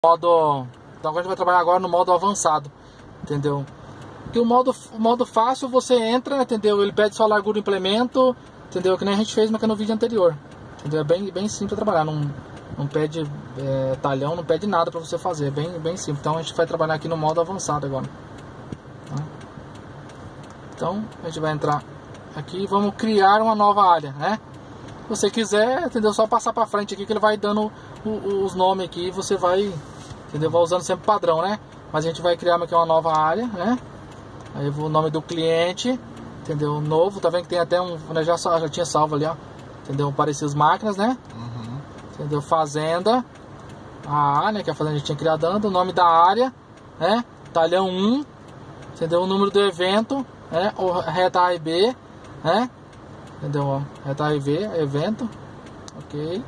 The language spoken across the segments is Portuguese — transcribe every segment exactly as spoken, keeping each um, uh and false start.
modo, então a gente vai trabalhar agora no modo avançado, entendeu? Que o modo, o modo fácil você entra, entendeu? Ele pede só largura do implemento, entendeu? Que nem a gente fez no vídeo anterior, entendeu? É bem, bem simples trabalhar, não, não pede é, talhão, não pede nada para você fazer, é bem, bem simples. Então a gente vai trabalhar aqui no modo avançado agora, tá? Então a gente vai entrar aqui e vamos criar uma nova área, né? Se você quiser, entendeu? Só passar para frente aqui que ele vai dando o, o, os nomes aqui e você vai, entendeu? Vai usando sempre padrão, né? Mas a gente vai criar aqui uma nova área, né? Aí eu vou o nome do cliente, entendeu? Novo, tá vendo que tem até um, né? já, já tinha salvo ali, ó, entendeu? Apareceu as máquinas, né? Uhum. Entendeu? Fazenda, a área, né? Que a fazenda a gente tinha criado, o nome da área, né? Talhão um, entendeu? O número do evento, né? O reta A e B, né? Entendeu? Ó, reta A e B, evento, ok.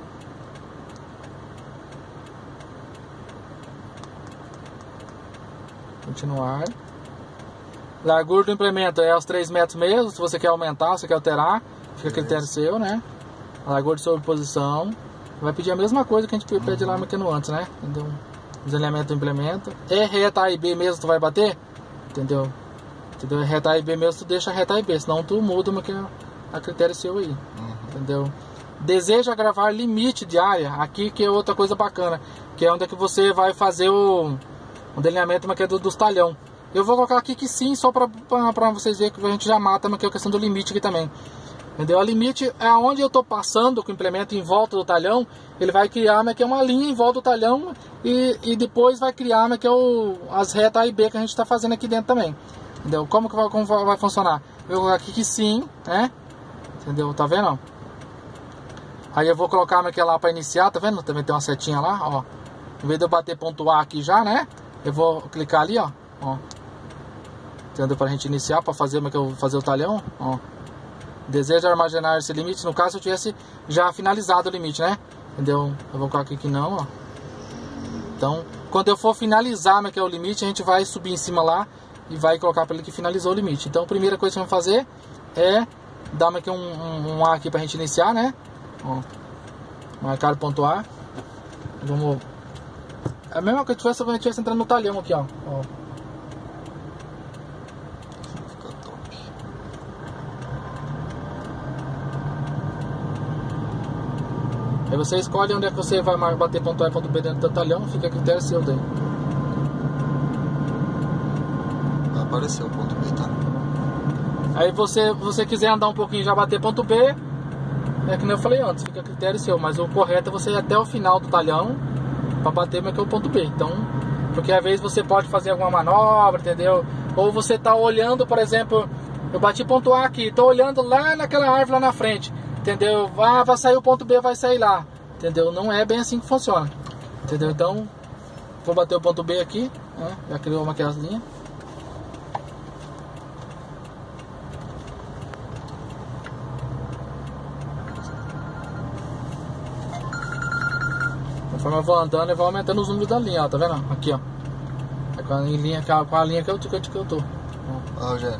Continuar. Largura do implemento é os três metros mesmo. Se você quer aumentar, se você quer alterar, fica a critério seu, né? A largura de sobreposição vai pedir a mesma coisa que a gente pede lá no antes, né? Entendeu? Desalinhamento do implemento. É reta A e B mesmo tu vai bater? Entendeu? Entendeu? É reta A e B mesmo, tu deixa a reta A e B, senão tu muda a critério seu aí. Uhum. Entendeu? Deseja gravar limite de área, aqui que é outra coisa bacana, que é onde é que você vai fazer o, o delineamento que é do, dos talhão. Eu vou colocar aqui que sim, só para vocês verem que a gente já mata, mas que é a questão do limite aqui também. Entendeu? A limite é onde eu estou passando com o implemento em volta do talhão, ele vai criar mas que é uma linha em volta do talhão e, e depois vai criar mas que é o, as retas A e B que a gente está fazendo aqui dentro também. Entendeu? Como que vai, como vai funcionar? Eu vou colocar aqui que sim, né? Entendeu? Tá vendo? Aí eu vou colocar mas que é lá para iniciar, tá vendo? Também tem uma setinha lá, ó. Em vez de eu bater ponto A aqui já, né? Eu vou clicar ali, ó. Ó. Entendeu? Para a gente iniciar, para fazer, mas que eu vou fazer o talhão, ó. Deseja armazenar esse limite, no caso se eu tivesse já finalizado o limite, né? Entendeu? Eu vou colocar aqui que não, ó. Então, quando eu for finalizar, mas que é o limite, a gente vai subir em cima lá e vai colocar para ele que finalizou o limite. Então, a primeira coisa que vamos fazer é dar aqui um, um, um A aqui para a gente iniciar, né? Ó. Marcar ponto A. Vamos. É a mesma coisa que se a gente estivesse entrando no talhão aqui, ó. Ó. Aí você escolhe onde é que você vai bater ponto A e ponto B dentro do talhão, fica a critério seu daí. Apareceu o ponto B, tá? Aí você, você quiser andar um pouquinho e já bater ponto B, é que nem eu falei antes, fica a critério seu, mas o correto é você ir até o final do talhão para bater mas que é o ponto B. Então, porque às vezes você pode fazer alguma manobra, entendeu? Ou você tá olhando, por exemplo, eu bati ponto A aqui, tô olhando lá naquela árvore lá na frente. Entendeu? Ah, vai sair o ponto B, vai sair lá. Entendeu? Não é bem assim que funciona. Entendeu? Então, vou bater o ponto B aqui, né? Já criou uma aquelas linhas. Conforme eu vou andando, eu vou aumentando os números da linha, ó. Tá vendo? Aqui, ó. É com a linha, com a linha que eu, que eu, que eu tô. Ó, Rogério.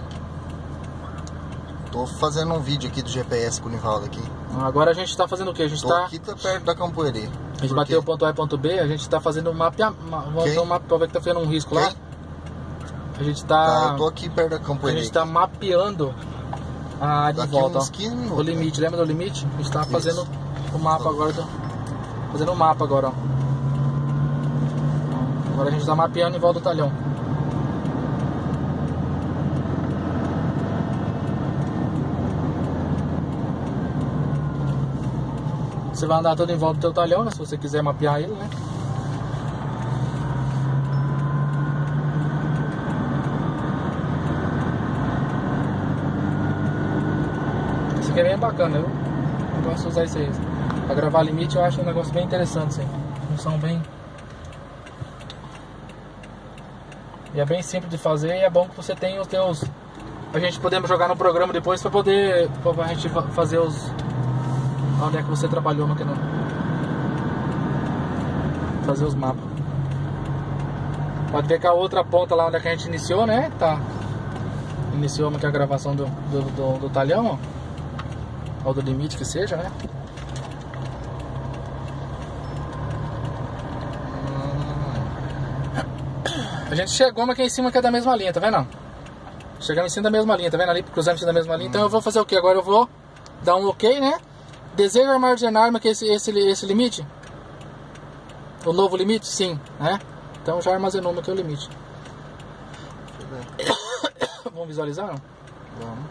Tô fazendo um vídeo aqui do G P S com o Nivaldo aqui. Agora a gente tá fazendo o que? A gente Tô tá... aqui tá perto da Campoerê. A gente bateu o ponto A e ponto B, a gente tá fazendo um mapeamento. Vamos fazer um mapa pra ver que tá fazendo um risco. Quem? Lá. A gente tá... tá... Eu tô aqui perto da Campoerê. A gente tá aqui mapeando a área de volta, ó. Minutos, o limite, né? Lembra do limite? A gente tá fazendo o mapa agora. Tô... Fazendo o mapa agora, ó. Agora a gente tá mapeando em volta do talhão. Você vai andar todo em volta do teu talhão, né? Se você quiser mapear ele, né? Isso aqui é bem bacana, eu, eu gosto de usar isso aí. Pra gravar limite eu acho um negócio bem interessante, assim. Função bem... E é bem simples de fazer e é bom que você tenha os teus... A gente podemos jogar no programa depois pra poder... Pra gente fazer os... Onde é que você trabalhou no canal? Fazer os mapas. Pode ver que a outra ponta lá onde é que a gente iniciou, né? Tá. Iniciou aqui a gravação do, do, do, do talhão, ó. Ou do limite que seja, né? A gente chegou, mas aqui em cima que é da mesma linha, tá vendo? Chegamos em cima da mesma linha, tá vendo ali? Cruzamos em cima da mesma linha. Hum. Então eu vou fazer o que? Agora eu vou dar um ok, né? Desejo armazenar que esse, esse, esse limite? O novo limite? Sim, né? Então já armazenou aqui o limite. Vamos visualizar? Não? Vamos.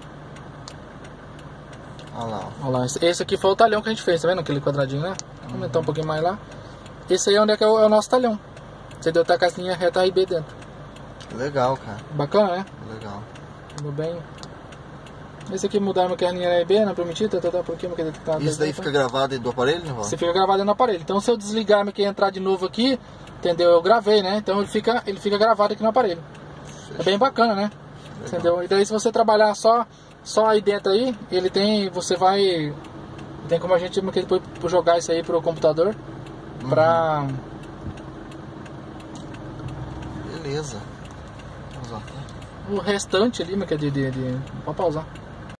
Olha lá. Olha lá. Esse aqui foi o talhão que a gente fez, tá vendo? Aquele quadradinho, né? Vou uhum. aumentar um pouquinho mais lá. Esse aí é onde é que é o, é o nosso talhão. Você deu tá com as linhas reta A e B dentro. Legal, cara. Bacana, né? Legal. Tudo bem. Esse aqui mudaram a linha A e B, não permitida, tá, tá, por que, tá, isso daí fica gravado dentro do aparelho, não? Você fica gravado dentro do aparelho. Então se eu desligar e entrar de novo aqui, entendeu? Eu gravei, né? Então ele fica, ele fica gravado aqui no aparelho. Fechou. É bem bacana, né? Legal. Entendeu? E daí se você trabalhar só, só aí dentro aí, ele tem, você vai, tem como a gente depois jogar isso aí pro computador, uhum. pra... Beleza. O restante ali, mas que é de, de, de... Pode pausar.